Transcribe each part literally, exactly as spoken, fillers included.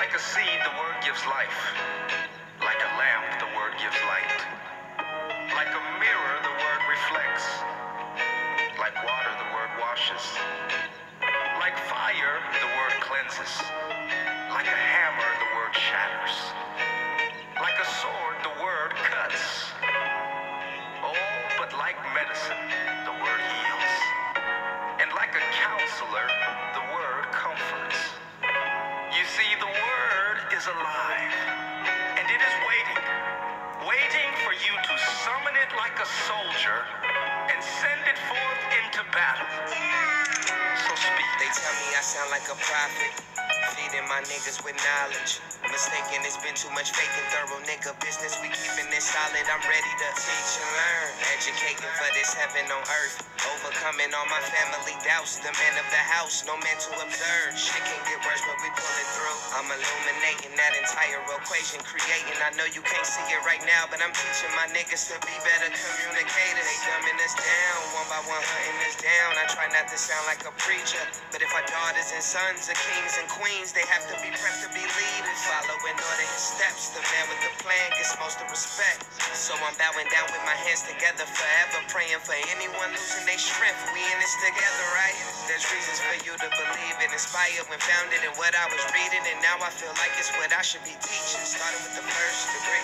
Like a seed, the word gives life. Like a lamp, the word gives light. Like a mirror, the word reflects. Like water, the word washes. Like fire, the word cleanses. Like a hammer, the word shatters. Like a sword, the word cuts. Oh, but like medicine, the word heals. And like a counselor, the word comforts. You see, the word is alive, and it is waiting, waiting for you to summon it like a soldier and send it forth into battle. So speak. They tell me I sound like a prophet, feeding my niggas with knowledge. Mistaken, it's been too much fake and thorough nigga business. We keeping it solid. I'm ready to teach and learn, educating for this heaven on earth. Overcoming all my family doubts. The man of the house, no man to observe. Shit can get worse, but we pull it through. I'm illuminating that entire equation, creating. I know you can't see it right now, but I'm teaching my niggas to be better communicators. They dumbing us down, one by one hunting us down. I try not to sound like a preacher, but if our daughters and sons are kings and queens, they have to be prepped to be leaders. Follow in order his steps. The man with the plan gets most of respect. So I'm bowing down with my hands together forever, praying for anyone losing their strength. We in this together, right? There's reasons for you to believe and inspire when founded in what I was reading, and now I feel like it's what I should be teaching, starting with the first degree.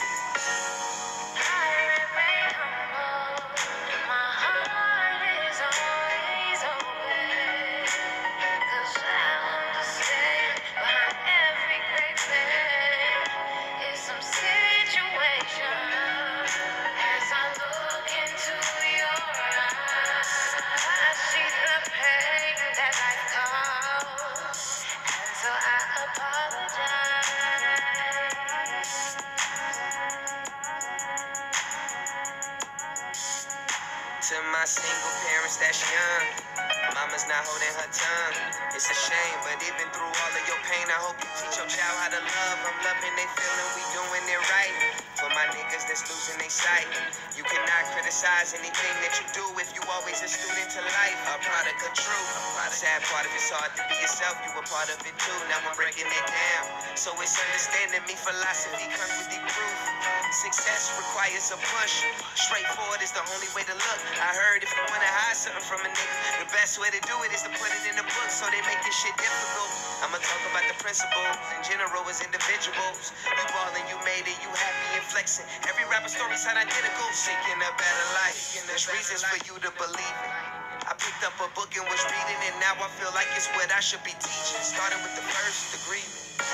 To my single parents that's young, mama's not holding her tongue. It's a shame, but even through all of your pain, I hope you teach your child how to love. I'm loving they feeling we doing it right. For my niggas that's losing their sight, you cannot criticize anything that you do if you always a student to life, a product of truth. Sad part of it's hard to be yourself, you a part of it too. Now I'm breaking it down, so it's understanding me. Philosophy comes with the proof. Success requires a push. Straightforward is the only way to look. I heard if you wanna hide something from a nigga, the best way to do it is to put it in the book, so they make this shit difficult. I'ma talk about the principles in general as individuals. You ballin', you made it, you happy and flexing. Every rapper story sound identical, seeking a better life. There's reasons for you to believe it. I picked up a book and was reading, and now I feel like it's what I should be teaching, starting with the first degree.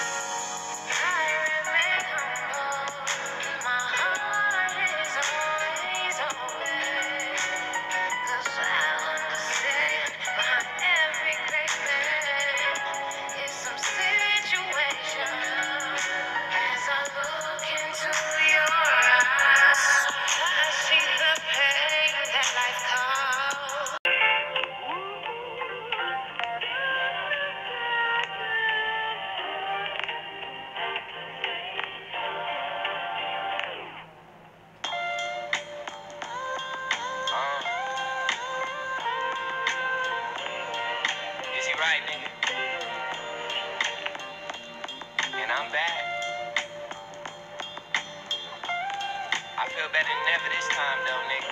Right, nigga. And I'm back. I feel better than ever this time, though, nigga.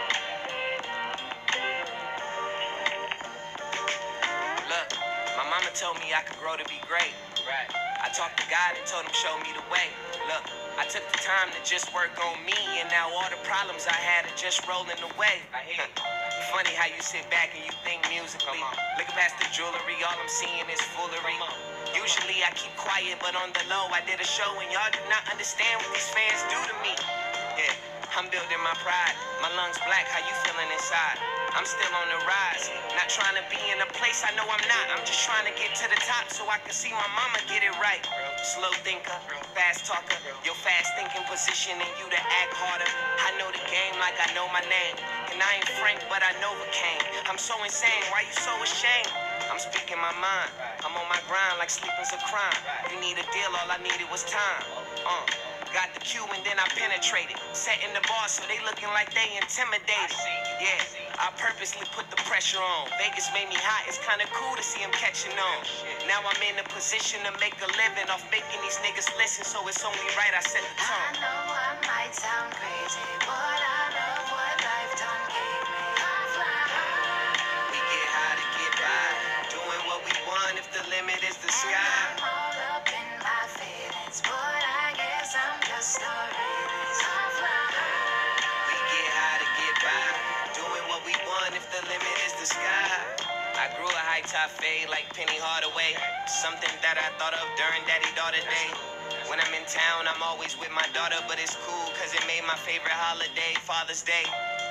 Look, my mama told me I could grow to be great. Right. I talked to God and told him show me the way. Look, I took the time to just work on me, and now all the problems I had are just rolling away. I hear you. Funny how you sit back and you think musically. Looking past the jewelry, all I'm seeing is foolery. Usually I keep quiet, but on the low, I did a show and y'all do not understand what these fans do to me. Yeah, I'm building my pride. My lungs black, how you feeling inside? I'm still on the rise, not trying to be in a place I know I'm not. I'm just trying to get to the top so I can see my mama get it right. Slow thinker, fast talker, your fast thinking positioning you to act harder. I know the game like I know my name, and I ain't Frank, but I know what came. I'm so insane, why you so ashamed? I'm speaking my mind, I'm on my grind like sleeping's a crime. You need a deal, all I needed was time. Uh. Got the cue and then I penetrated, setting the bar so they looking like they intimidated. Yeah, I purposely put the pressure on. Vegas made me hot, it's kinda cool to see him catching on. Now I'm in a position to make a living off making these niggas listen, so it's only right I set the tone. I know I might sound crazy, but I love what life done gave me. I fly high. We get high to get by, doing what we want if the limit is the sky. I'm all up in my feelings, but I guess I'm just a realist. I fly high. We get high to get by, doing what we want if the limit is the sky. I grew a high top fade like Penny Hardaway, something that I thought of during daddy-daughter day. When I'm in town, I'm always with my daughter, but it's cool cause it made my favorite holiday, Father's Day.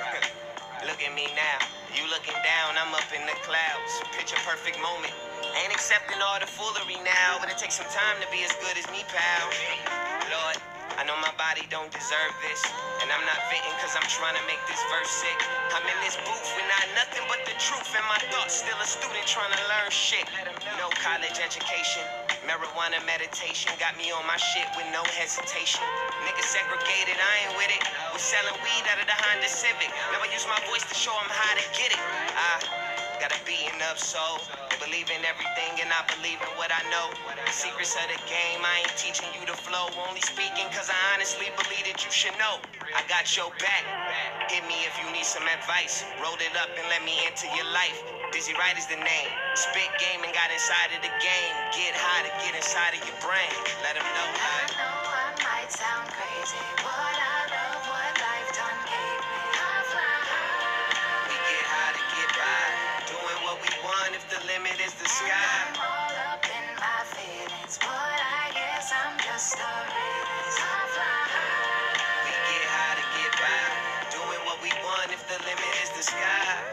Look at me now, you looking down, I'm up in the clouds. Picture perfect moment. Ain't accepting all the foolery now, but it takes some time to be as good as me, pal. Lord, I know my body don't deserve this, and I'm not venting cause I'm trying to make this verse sick. I'm in this booth with not nothing but the truth, and my thoughts still a student trying to learn shit. No college education, marijuana meditation, got me on my shit with no hesitation. Niggas segregated, I ain't with it. We're selling weed out of the Honda Civic. Never use my voice to show them how to get it. I got a beaten up soul. They believe in everything and I believe in what I know. Secrets of the game, I ain't teaching you to flow. Only speaking cause I honestly believe that you should know. I got your back. Hit me if you need some advice. Roll it up and let me into your life. Dizzy Wright is the name. Spit game and got inside of the game. Get high to get inside of your brain. Let them know. I know I might sound crazy, but I love what life done gave me. I fly high. We get high to get by, doing what we want if the limit is the sky. I'm all up in my feelings, but I guess I'm just a realist. I fly high. We get high to get by, doing what we want if the limit is the sky.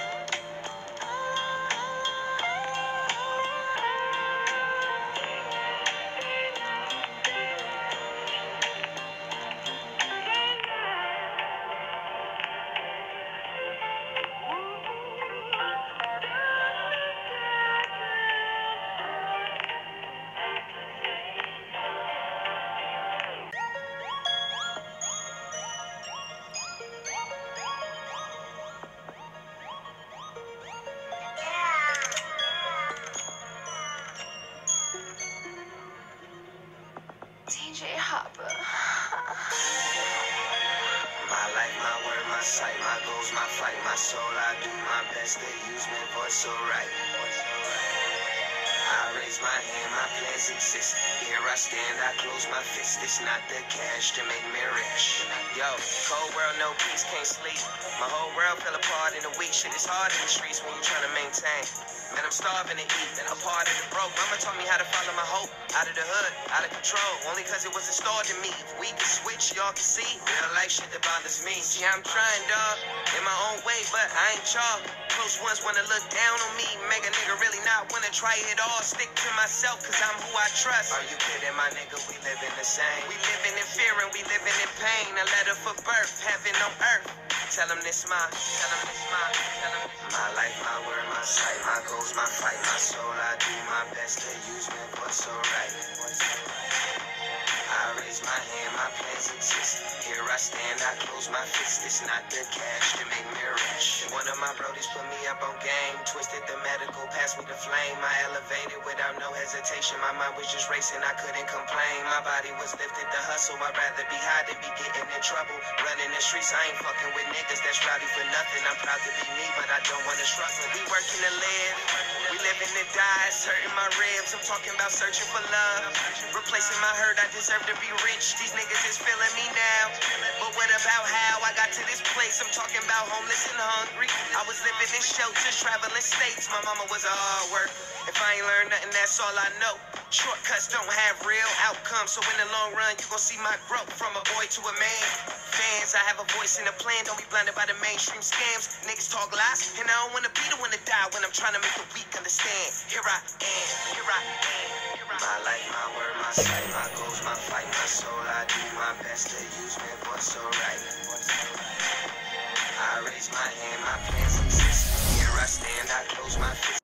D J Hopper. My life, my word, my sight, my goals, my fight, my soul. I do my best to use my voice so right. I raise my hand, my plans exist. Here I stand, I close my fist. It's not the cash to make me rich. Yo, cold world, no peace, can't sleep. My whole world fell apart in a week. Shit is hard in the streets when you're trying to maintain. Man, I'm starving to eat, and a part of the broke. Mama taught me how to follow my hope. Out of the hood, out of control. Only cause it was installed in me. If we can switch, y'all can see. Real life shit that bothers me. See, I'm trying, dog, in my own way, but I ain't y'all. Close ones wanna look down on me. Make a nigga really not wanna try it all. Stick to myself, cause I'm who I trust. Are you kidding, my nigga? We living the same. We living in fear and we living in pain. A letter for birth, heaven on earth. Tell them this my, tell them this my, tell them this my life, my word, my sight, my goals, my fight, my soul. I do my best to use my voice so right. I raise my hand, my plans exist. Here I stand, I close my fist. It's not the cash to make me rich. One of my brodies put me up on game. Twisted the medical, passed me the flame. I elevated without no hesitation. My mind was just racing, I couldn't complain. My body was lifted to hustle. I'd rather be high than be getting in trouble. Running the streets, I ain't fucking with niggas that's rowdy for nothing. I'm proud to be me, but I don't wanna struggle. We working to live, we living to die. It's hurting my ribs, I'm talking about searching for love. Replacing my hurt, I deserve to be rich. These niggas is feeling me now. But what about how I got to this place? I'm talking about homeless and hungry. I was living in shelters, traveling states. My mama was a hard worker. If I ain't learned nothing, that's all I know. Shortcuts don't have real outcomes, so in the long run, you gon' see my growth from a boy to a man. Fans, I have a voice and a plan. Don't be blinded by the mainstream scams. Niggas talk lies, and I don't wanna be the one to die when I'm trying to make the weak understand. Here I am, here I am. My life, my word, my sight, my goals, my fight, my soul. I do my best to use my voice so right. I raise my hand, my plans exist. Here I stand, I close my fist.